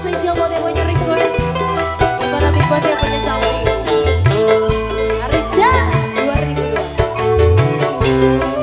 spesial buat yang punya request. Para big boss yang punya Sawi. Arisa 2002.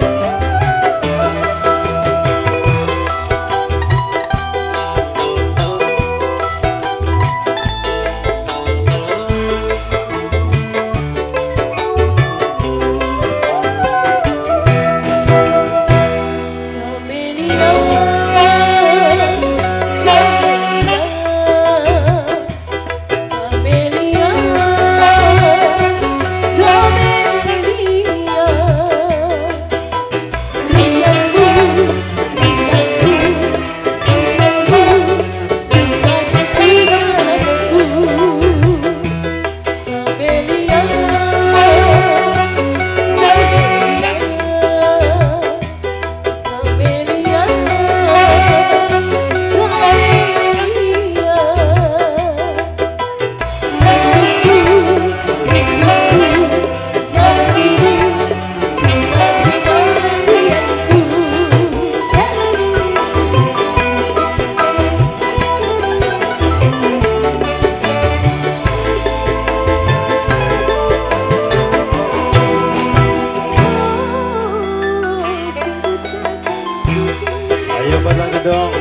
Ayo pasang gedung.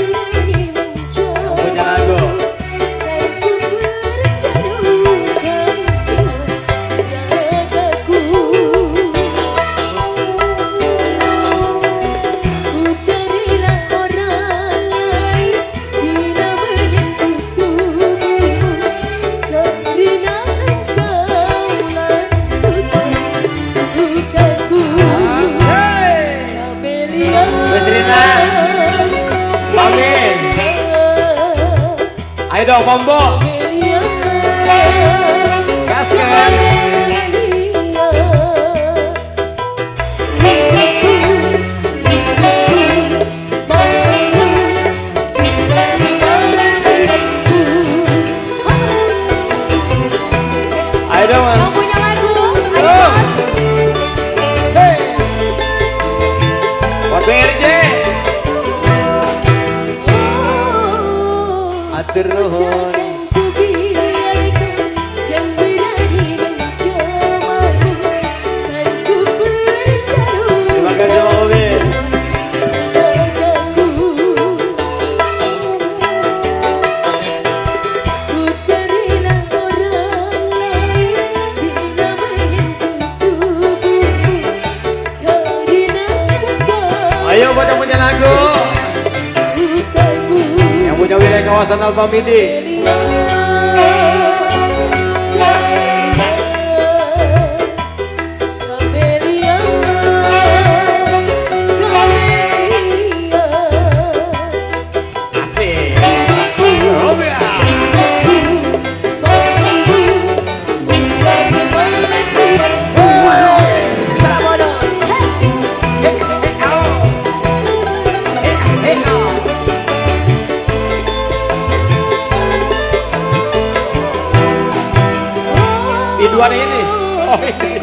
Punya lagu. Ayo dong, Pombo. Gas kan? Ayo dong, Man. Yang punya lagu, ayo Mas. Hey. Buat BRJ. Atur nuhun. Terima kasih Bang Obi. Ayo buat yang punya lagu, yang punya wilayah kawasan Alfa Midi. Dua ini. Oh,